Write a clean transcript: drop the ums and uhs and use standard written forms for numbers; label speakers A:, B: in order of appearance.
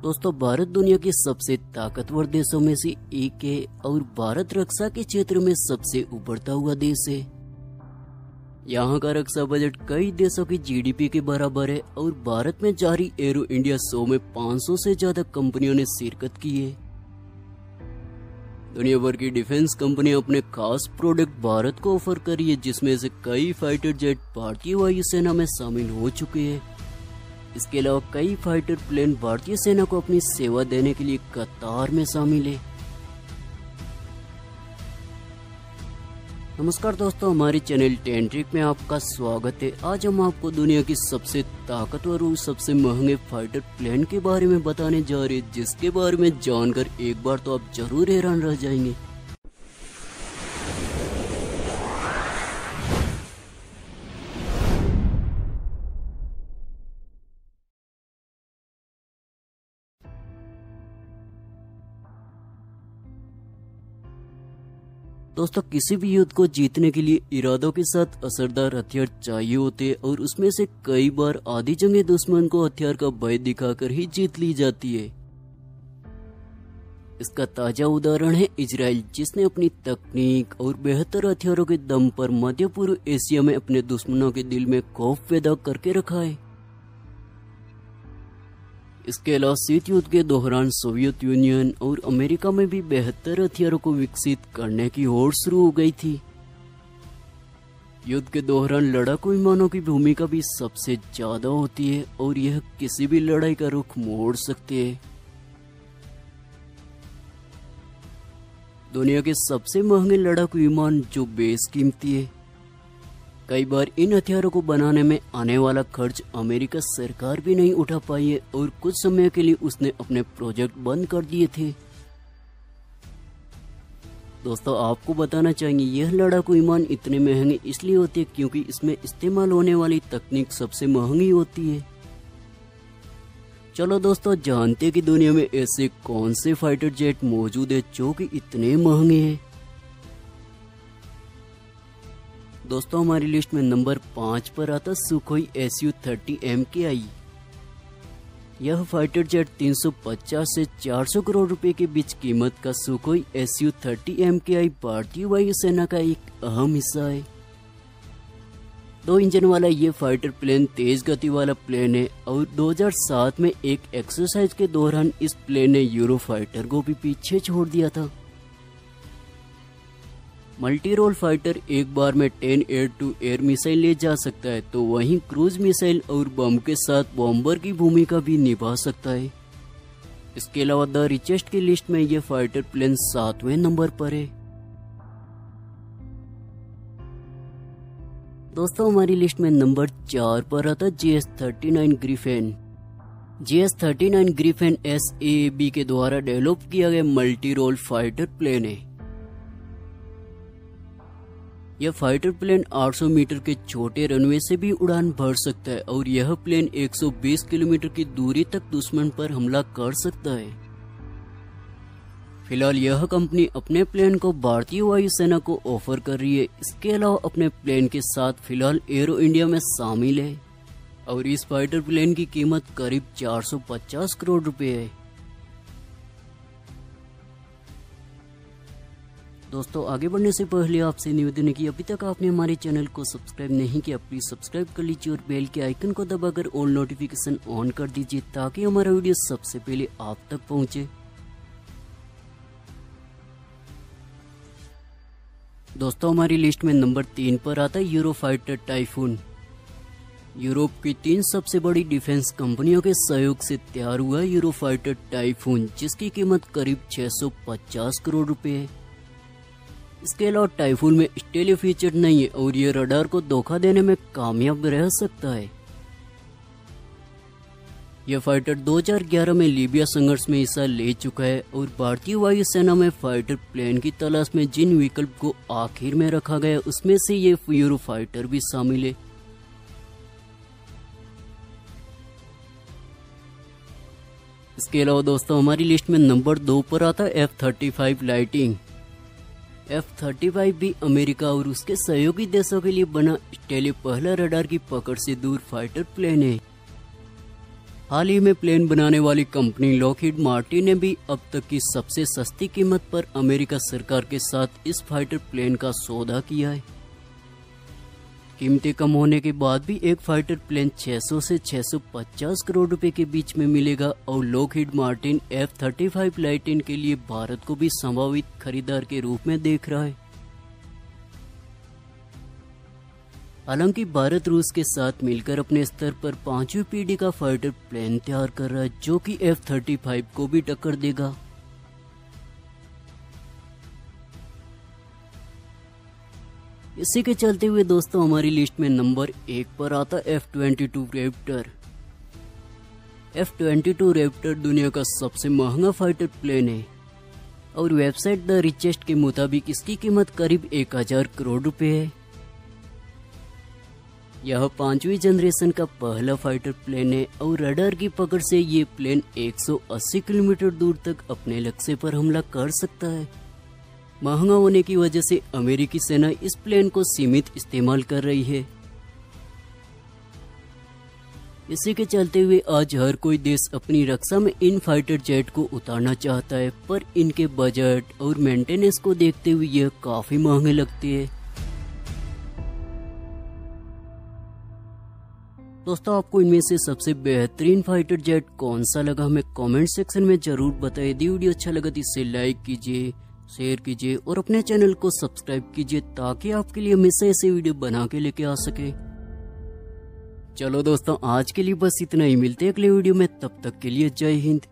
A: दोस्तों, भारत दुनिया के सबसे ताकतवर देशों में से एक है और भारत रक्षा के क्षेत्र में सबसे उभरता हुआ देश है। यहाँ का रक्षा बजट कई देशों की जीडीपी के बराबर है और भारत में जारी एरो इंडिया शो में 500 से ज्यादा कंपनियों ने शिरकत की है। दुनिया भर की डिफेंस कंपनी अपने खास प्रोडक्ट भारत को ऑफर करी है, जिसमें से कई फाइटर जेट भारतीय वायुसेना में शामिल हो चुके हैं। इसके अलावा कई फाइटर प्लेन भारतीय सेना को अपनी सेवा देने के लिए कतार में शामिल है। नमस्कार दोस्तों, हमारे चैनल टेंट्रिक में आपका स्वागत है। आज हम आपको दुनिया की सबसे ताकतवर और सबसे महंगे फाइटर प्लेन के बारे में बताने जा रहे हैं, जिसके बारे में जानकर एक बार तो आप जरूर हैरान रह जाएंगे। दोस्तों, किसी भी युद्ध को जीतने के लिए इरादों के साथ असरदार हथियार चाहिए होते हैं और उसमें से कई बार आधी जंगें दुश्मन को हथियार का भय दिखाकर ही जीत ली जाती है। इसका ताजा उदाहरण है इजराइल, जिसने अपनी तकनीक और बेहतर हथियारों के दम पर मध्य पूर्व एशिया में अपने दुश्मनों के दिल में खौफ पैदा करके रखा है। इसके अलावा शीत युद्ध के दौरान सोवियत यूनियन और अमेरिका में भी बेहतर हथियारों को विकसित करने की होड़ शुरू हो गई थी। युद्ध के दौरान लड़ाकू विमानों की भूमिका भी सबसे ज्यादा होती है और यह किसी भी लड़ाई का रुख मोड़ सकते हैं। दुनिया के सबसे महंगे लड़ाकू विमान जो बेशकीमती है। कई बार इन हथियारों को बनाने में आने वाला खर्च अमेरिका सरकार भी नहीं उठा पाई है और कुछ समय के लिए उसने अपने प्रोजेक्ट बंद कर दिए थे। दोस्तों, आपको बताना चाहेंगे यह लड़ाकू विमान इतने महंगे इसलिए होते हैं क्योंकि इसमें इस्तेमाल होने वाली तकनीक सबसे महंगी होती है। चलो दोस्तों, जानते हैं कि दुनिया में ऐसे कौन से फाइटर जेट मौजूद है जो कि इतने महंगे हैं। दोस्तों, हमारी लिस्ट में नंबर 5 पर आता सुखोई Su-30 MKI। यह फाइटर जेट 350 से 400 करोड़ रुपए के बीच कीमत का सुखोई Su-30 MKI भारतीय वायुसेना का एक अहम हिस्सा है। 2 इंजन वाला ये फाइटर प्लेन तेज गति वाला प्लेन है और 2007 में एक एक्सरसाइज के दौरान इस प्लेन ने यूरो फाइटर को भी पीछे छोड़ दिया था। मल्टी रोल फाइटर एक बार में 10 एयर टू एयर मिसाइल ले जा सकता है, तो वहीं क्रूज मिसाइल और बम के साथ बॉम्बर की भूमिका भी निभा सकता है। इसके अलावा द रिचेस्ट की लिस्ट में यह फाइटर प्लेन 7वें नंबर पर है। दोस्तों, हमारी लिस्ट में नंबर 4 पर आता GS-39 ग्रिफेन। GS-39 ग्रिफेन SAAB के द्वारा डेवलप किया गया मल्टी रोल फाइटर प्लेन है। यह फाइटर प्लेन 800 मीटर के छोटे रनवे से भी उड़ान भर सकता है और यह प्लेन 120 किलोमीटर की दूरी तक दुश्मन पर हमला कर सकता है। फिलहाल यह कंपनी अपने प्लेन को भारतीय वायुसेना को ऑफर कर रही है। इसके अलावा अपने प्लेन के साथ फिलहाल एरो इंडिया में शामिल है और इस फाइटर प्लेन की कीमत करीब 450 करोड़ रुपए है। दोस्तों, आगे बढ़ने से पहले आपसे निवेदन है कि अभी तक आपने हमारे चैनल को सब्सक्राइब नहीं किया, प्लीज सब्सक्राइब कर लीजिए और बेल के आइकन को दबाकर ऑल नोटिफिकेशन ऑन कर दीजिए ताकि हमारा वीडियो सबसे पहले आप तक पहुंचे। दोस्तों, हमारी लिस्ट में नंबर 3 पर आता है यूरो फाइटर टाइफून। यूरोप की 3 सबसे बड़ी डिफेंस कंपनियों के सहयोग से तैयार हुआ यूरो फाइटर टाइफून, जिसकी कीमत करीब 650 करोड़ रुपए है। इसके अलावा टाइफून में स्टेलियो फीचर नहीं है और ये रडार को धोखा देने में कामयाब रह सकता है। यह फाइटर 2011 में लीबिया संघर्ष में हिस्सा ले चुका है और भारतीय वायुसेना में फाइटर प्लेन की तलाश में जिन विकल्प को आखिर में रखा गया उसमें से ये यूरो फाइटर भी शामिल है। इसके अलावा दोस्तों, हमारी लिस्ट में नंबर 2 पर आता है F-35 लाइटिंग। F-35 भी अमेरिका और उसके सहयोगी देशों के लिए बना स्टेलियो पहला रडार की पकड़ से दूर फाइटर प्लेन है। हाल ही में प्लेन बनाने वाली कंपनी लॉकहीड मार्टिन ने भी अब तक की सबसे सस्ती कीमत पर अमेरिका सरकार के साथ इस फाइटर प्लेन का सौदा किया है। कीमतें कम होने के बाद भी एक फाइटर प्लेन 600 से 650 करोड़ रुपए के बीच में मिलेगा और लॉकहीड मार्टिन F-35 लाइटिन के लिए भारत को भी संभावित खरीदार के रूप में देख रहा है। हालांकि भारत रूस के साथ मिलकर अपने स्तर पर 5वीं पीढ़ी का फाइटर प्लेन तैयार कर रहा है जो कि F-35 को भी टक्कर देगा। इसी के चलते हुए दोस्तों हमारी लिस्ट में नंबर 1 पर आता F-22 रैप्टर। F-22 रैप्टर दुनिया का सबसे महंगा फाइटर प्लेन है और वेबसाइट द रिचेस्ट के मुताबिक इसकी कीमत करीब 1000 करोड़ रुपए है। यह 5वीं जनरेशन का पहला फाइटर प्लेन है और रडार की पकड़ से ये प्लेन 180 किलोमीटर दूर तक अपने लक्ष्य पर हमला कर सकता है। महंगा होने की वजह से अमेरिकी सेना इस प्लेन को सीमित इस्तेमाल कर रही है। इसी के चलते हुए आज हर कोई देश अपनी रक्षा में इन फाइटर जेट को उतारना चाहता है, पर इनके बजट और मेंटेनेंस को देखते हुए यह काफी महंगे लगते हैं। दोस्तों आपको इनमें से सबसे बेहतरीन फाइटर जेट कौन सा लगा हमें कमेंट सेक्शन में जरूर बताइए। यदि वीडियो अच्छा लगा तो इसे लाइक कीजिए, शेयर कीजिए और अपने चैनल को सब्सक्राइब कीजिए ताकि आपके लिए हमेशा ऐसे वीडियो बना के लेके आ सके। चलो दोस्तों आज के लिए बस इतना ही, मिलते हैं अगले वीडियो में, तब तक के लिए जय हिंद।